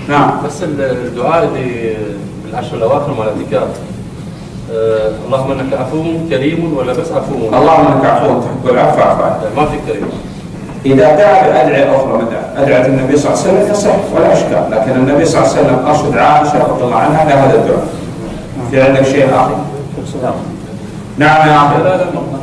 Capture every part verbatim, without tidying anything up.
نعم. بس الدعاء اللي بالعشر الاواخر مع الاعتكاف، آه اللهم انك عفو كريم ولا بس عفو؟ اللهم انك عفو تحب العفو فاعف عني. ما في كريم. اذا دعا بادعيه اخرى من ادعيه النبي صلى الله عليه وسلم يصح ولا اشكال، لكن النبي صلى الله عليه وسلم ارشد عائشه رضي الله عنها الى هذا الدعاء. في عندك شيء اخر؟ نعم يا اخي. لا لا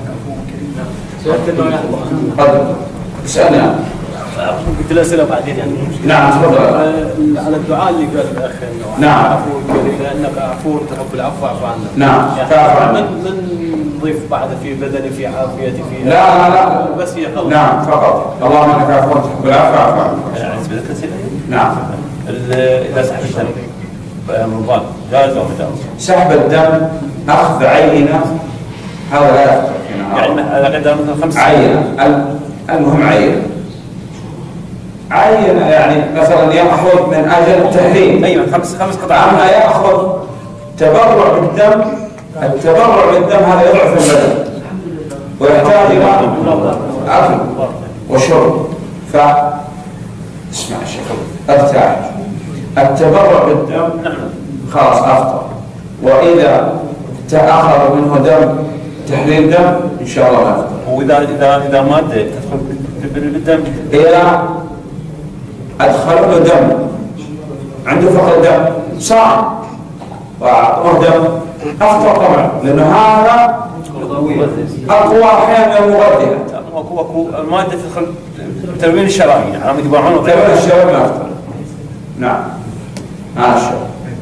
تفضل اسالني انا. قلت له اسئله بعدين يعني. نعم تفضل. على الدعاء اللي قال الاخ انه نعم عفو كريم لانك عفو تحب العفو فاعف عنا. نعم فاعف عنا. من من نضيف بعد في بدني في عافيتي في لا لا لا بس هي خلص. نعم فقط اللهم انك عفو تحب العفو فاعف عنا. نعم. اذا سحب الدم في رمضان جائز او مجاز؟ سحب الدم اخذ عينه هذا لا يخطر هنا. يعني اذا قدر مثلا خمس عينه المهم عينه عينه يعني مثلا ياخذ من اجل التحريم. ايوه خمس خمس قطع. اما ياخذ تبرع بالدم، التبرع بالدم هذا يضعف البدن ويحتاج الى اكل وشرب. ف اسمع يا شيخ ارتاح. التبرع بالدم خلاص افطر، واذا تاخر منه دم تحليل دم ان شاء الله ما يفطر. واذا اذا اذا ماده تدخل بالدم، اذا ادخل له دم عنده فقر دم صعب واعطوه دم افطر طبعا، لانه هذا اقوى احيانا من المغذيه. اكو اكو الماده تدخل تلوين الشرايين على ما يتبعون تلوين الشرايين ما يفطر. نعم هذا الشيء.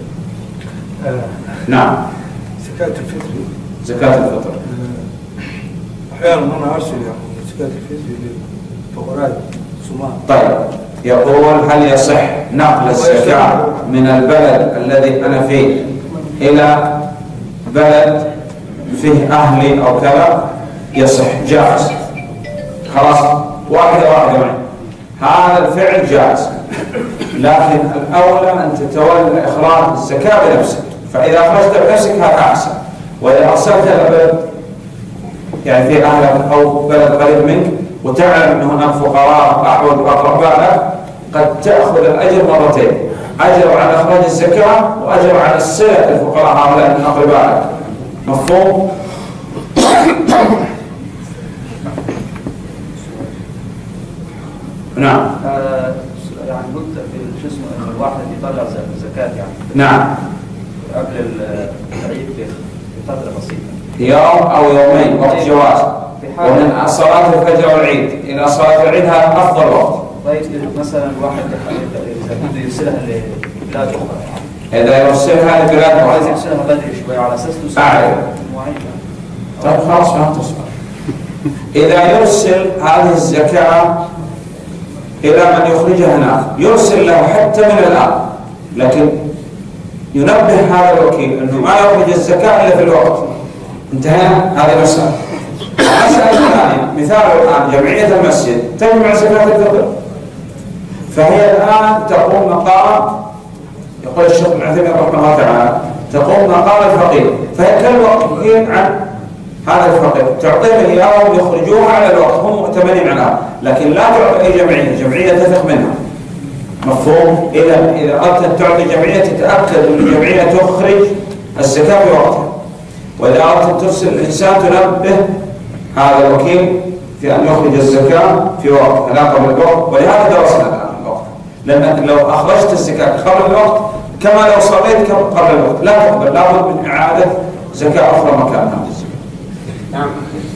نعم. زكاة الفطر. زكاة الفطر. أحيانا أنا أرسل يعني زكاة الفطر للفقراء الصومال. طيب يقول هل يصح نقل الزكاة من البلد الذي أنا فيه إلى بلد فيه أهلي أو كذا؟ يصح جائز. خلاص واحدة واحدة معي. هذا الفعل جائز، لكن الأولى أن تتولى إخراج الزكاة بنفسك، فإذا أخرجت بنفسك هذا أحسن. وإذا أرسلت إلى بلد يعني في أهلك أو بلد قريب منك وتعلم أن هناك فقراء أحوج وأقرباء لك، قد تأخذ الأجر مرتين، أجر على إخراج الزكاة وأجر على صلة الفقراء هؤلاء من أقربائك. مفهوم؟ نعم. يعني قلت في شو اسمه انه الواحد يطلع زكاة يعني. نعم. قبل العيد بفترة بسيطة. يوم أو يومين وقت جواز. ومن صلاة الفجر والعيد إلى صلاة العيد هذا أفضل وقت. طيب مثلا الواحد إذا بده يرسلها لبلاد أخرى. إذا يرسلها لبلاد أخرى. عايز يرسلها بدري شوي على أساس أعرف. معين. طيب خلاص ما تصل. إذا يرسل هذه الزكاة إلى من يخرجها هناك، يرسل له حتى من الآن، لكن ينبه هذا الوكيل أنه ما يخرج الزكاة إلا في الوقت. انتهينا هذه مسألة. المسألة الثانية مثال الآن جمعية المسجد تجمع زكاة الفطر، فهي الآن تقوم مقام، يقول الشيخ ابن عثيمين رحمه الله تعالى، تقوم مقام الفقير، فهي كالوكيل عن هذا الفقير، تعطيهم إياهم يخرجوها على الوقت، هم مؤتمنين عليها، لكن لا تعطي أي جمعية، جمعية تثق منها. مفهوم؟ إذا إذا أردت أن تعطي جمعية تتأكد أن الجمعية تخرج الزكاة بوقتها، وإذا أردت أن ترسل الإنسان تنبه هذا الوكيل في أن يخرج الزكاة في وقتها لا قبل الوقت. ولهذا درسنا الآن الوقت، لأنك لو أخرجت الزكاة قبل الوقت كما لو صليت قبل الوقت لا تقبل، لابد من إعادة زكاة أخرى مكانها. نعم.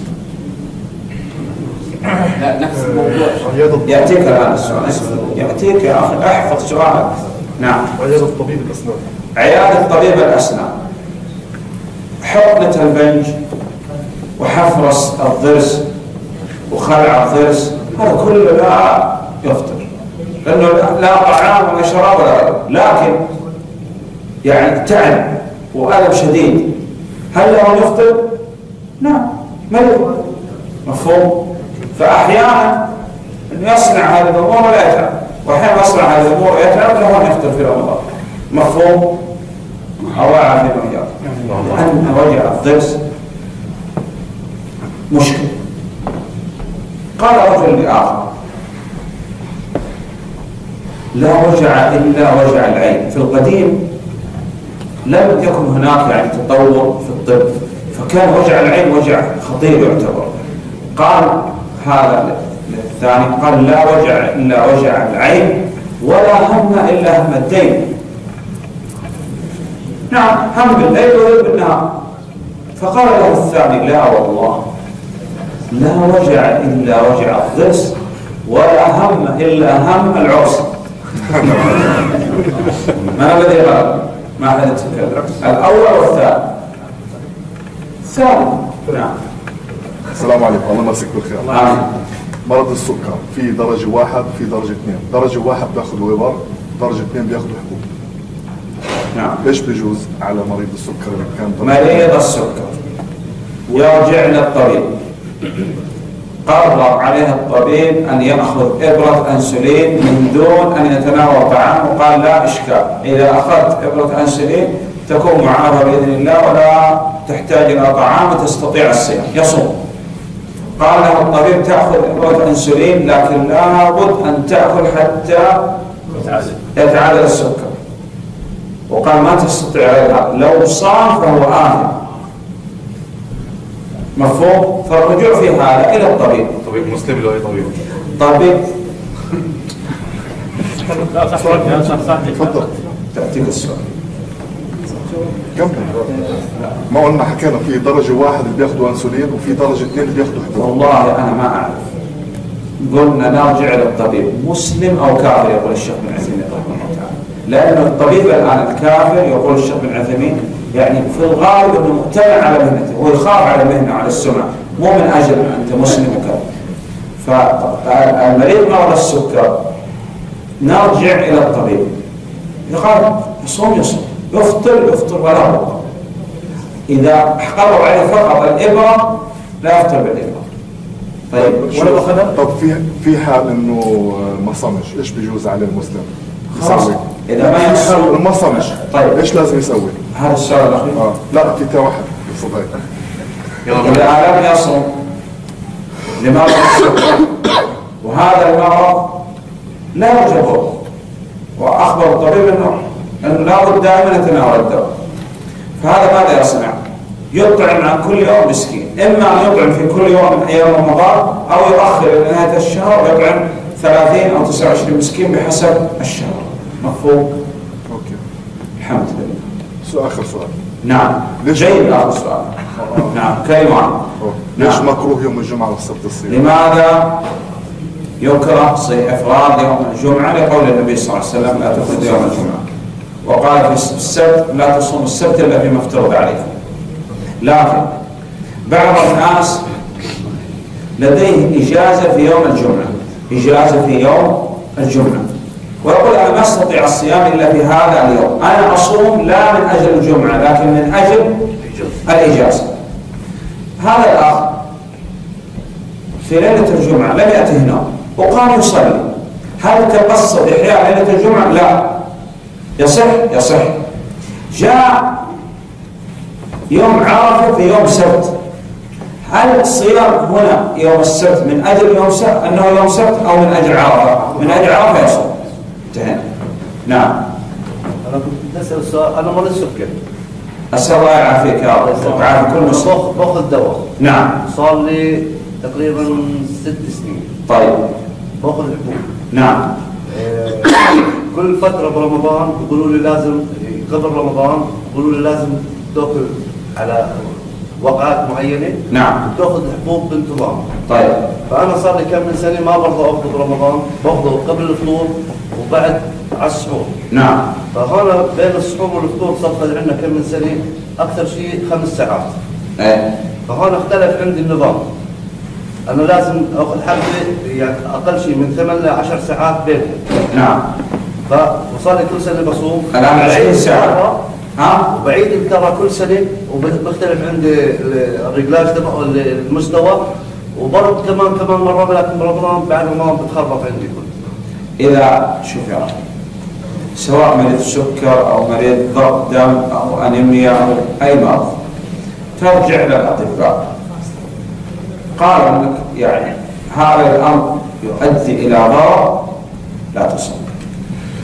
لا نفس الموضوع. يأتيك الآن السؤال، يأتيك يا أخي احفظ سؤالك. نعم. عيادة طبيب الأسنان. عيادة طبيب الأسنان، حقنة البنج وحفرس الضرس وخلع الضرس هذا كله لا يفطر، لأنه لا طعام ولا شراب ولا غيره، لكن يعني تعب وألم شديد، هل له يفطر؟ نعم ما يفطر. مفهوم؟ فأحيانا أنه يصنع هذه الأمور ولا يتعب، وأحيانا يصنع هذه الأمور ويتعب له أن يفطر في رمضان. مفهوم؟ الله يعافينا وإياكم. أن وجع الضرس مشكل. قال رجل لآخر لا وجع إلا وجع العين. في القديم لم يكن هناك يعني تطور في الطب، فكان وجع العين وجع خطير يعتبر. قال هذا الثاني، قال لا وجع إلا وجع العين ولا هم إلا هم الدين. نعم، هم بالليل وهم بالنهار. فقال له الثاني لا والله، لا وجع إلا وجع الضرس ولا هم إلا هم العرس. ما الذي قال؟ ما حد يتكلم، الأول والثاني. الثاني. نعم. السلام عليكم، الله يمسك بالخير. آمين. مرض السكر في درجة واحد في درجة اثنين، درجة واحد بياخذ ويبر، درجة اثنين بياخذ حبوب. نعم. ليش بيجوز على مريض السكر اللي كان مريض السكر يرجع للطبيب، قرر عليه الطبيب أن يأخذ إبرة أنسولين من دون أن يتناول طعام، وقال لا إشكال، إذا أخذت إبرة أنسولين تكون معافى بإذن الله ولا تحتاج إلى طعام وتستطيع الصيام يصوم. قال له الطبيب تأخذ إبرة أنسولين لكن لابد أن تأكل حتى يتعادل السكر، وقال ما تستطيع هذا، لو صام فهو آثم. مفهوم؟ فالرجوع في هذا إلى الطبيب. طبيب مسلم ولا أي طبيب؟ طبيب. تفضل. تأتيك السؤال. كمل. ما قلنا حكينا في درجة واحد اللي بياخذوا انسولين وفي درجة اثنين اللي بياخذوا حبوب. والله أنا ما أعرف. قلنا نرجع للطبيب، مسلم أو كافر يقول الشيخ بن عثيمين رحمه الله تعالى. لأن الطبيب الآن الكافر يقول الشيخ بن عثيمين يعني في الغالب أنه مؤتمن على مهنته، هو يخاف على مهنه وعلى السمعة، مو من أجل أنت مسلم وكذا. فالمريض مرض السكر نرجع إلى الطبيب، يقال يصوم يصوم، يفطر يفطر ولا بد. إذا قرر عليه فقط الإبرة لا يفطر بالإبرة. طيب ولو أخذ طب في في حال إنه ما صمش، إيش بيجوز على المسلم؟ خلاص إذا ما يصوم ما صمش، طيب إيش لازم يسوي؟ هذا السؤال الأخير. آه لا في تا واحد صدق. إذا لم يصوم لمرض السكر وهذا المرض لا يرجى، وأخبر الطبيب أنه أنه لابد دائما يتناول الدواء، فهذا ماذا يصنع؟ يطعم عن كل يوم مسكين، إما أن يطعم في كل يوم من أيام رمضان أو يؤخر إلى نهاية الشهر ويطعم ثلاثين أو تسعة وعشرين مسكين بحسب الشهر. مفهوم؟ أوكي. الحمد لله. سؤال آخر سؤال. نعم. جيد آخر سؤال. نعم كلمة. ليش نعم. مكروه يوم الجمعة والسبت الصيام؟ لماذا يكره إفراد يوم الجمعة؟ لقول النبي صلى الله عليه وسلم لا تفرد يوم الجمعة، وقال في السبت لا تصوم السبت إلا فيما افترض عليكم. لكن بعض الناس لديه إجازة في يوم الجمعة، إجازة في يوم الجمعة، ويقول أنا ما أستطيع الصيام إلا في هذا اليوم، أنا أصوم لا من أجل الجمعة لكن من أجل الإجازة. هذا الأخ في ليلة الجمعة لم يأته نوم وقام يصلي، هل تقصد إحياء ليلة الجمعة؟ لا، يصح يصح. جاء يوم عرفة في يوم سبت، هل الصيام هنا يوم السبت من أجل يوم سبت أنه يوم سبت أو من أجل عرفة؟ من أجل عرفة يصوم. انتهينا. نعم. أنا كنت أسأل السؤال، أنا مريض سكر. أسأل الله يعافيك يا رب ويعافي كل مسلم. باخذ دواء. نعم. صار لي تقريبا ست سنين. طيب. باخذ حبوب. نعم. كل فترة برمضان يقولوا لي لازم قبل رمضان يقولوا لي لازم تاكل على وقعات معينة. نعم. تاخذ حبوب بانتظام. طيب. فأنا صار لي كم من سنة ما برضى أخذ رمضان، باخذه قبل الفطور وبعد على السحور. نعم. فهنا بين السحور والفطور صار عندنا كم من سنة أكثر شيء خمس ساعات. ايه. فهنا اختلف عندي النظام. أنا لازم أخذ حبة يعني أقل شيء من ثمان إلى عشر ساعات بينهم. نعم. فوصار لي كل سنة بصوم. الآن عشرين ساعة. ها؟ وبعيد الترى كل سنة وبختلف عندي الرجلاج تبع المستوى، وبرضه كمان كمان مرة لكن برمضان بعد رمضان بتخربط عندي كله. إذا شوف يا رب، سواء مريض سكر أو مريض ضغط دم أو أنيميا أو أي مرض، ترجع للأطباء. قال أنك يعني هذا الأمر يؤدي إلى ضرر لا تصوم.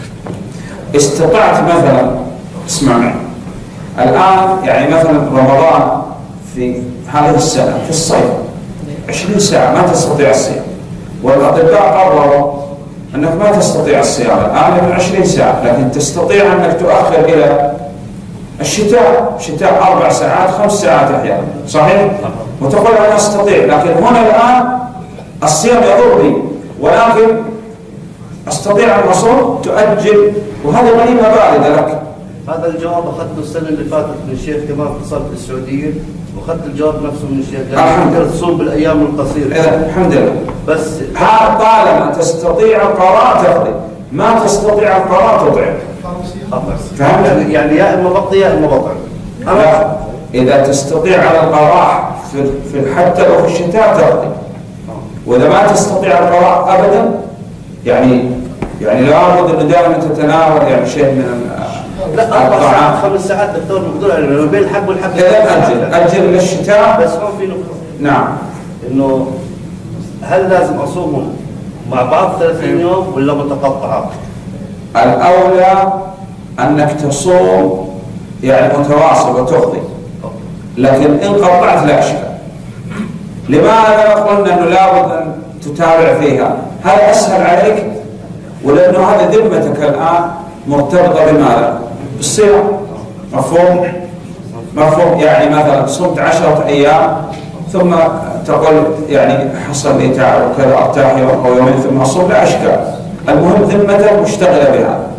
استطعت مثلا، اسمع معي الآن، يعني مثلا رمضان في هذه السنة في الصيف عشرين ساعة ما تستطيع الصيام، والأطباء قرروا أنك ما تستطيع الصيام الآن من عشرين ساعة، لكن تستطيع أنك تؤخر إلى الشتاء، شتاء أربع ساعات خمس ساعات أحيانا، صحيح؟ وتقول أنا أستطيع، لكن هنا الآن الصيام يضرني ولكن أستطيع أن أصوم، تؤجل، وهذه غنيمة باردة لك. هذا الجواب اخذته السنه اللي فاتت من الشيخ، كمان اتصلت بالسعوديه واخذت الجواب نفسه من الشيخ، الحمد قال تصوم بالايام القصيره. إذا الحمد لله. بس هذا طالما تستطيع القضاء تقضي، ما تستطيع القضاء تطعم. فهمت؟ يعني, يعني يا اما بقضي يا اما بطعم. لا، إذا تستطيع على القضاء في في حتى لو في الشتاء تقضي، وإذا ما تستطيع القضاء أبدا يعني يعني لابد انه دائما تتناول يعني شيء من لا اربع ساعات خمس ساعات دكتور مقدور عليه ما بين الحب والحب. اذا اجل اجل للشتاء. بس هون في نقطه. نعم. انه هل لازم اصومهم مع بعض ثلاثين يوم ولا متقطعات؟ الاولى انك تصوم يعني متواصل وتقضي، لكن ان قطعت لا اشكال. لماذا قلنا انه لابد ان تتابع فيها؟ هذا اسهل عليك، ولانه هذا ذمتك الان مرتبطه بماذا؟ بالصيام. مفهوم؟ مفهوم. يعني مثلا صمت عشرة ايام ثم تقول يعني حصل لي تعب وكذا ارتاح يوم او يومين ثم اصوم، لا اشكال. المهم ذمتك مشتغله بها.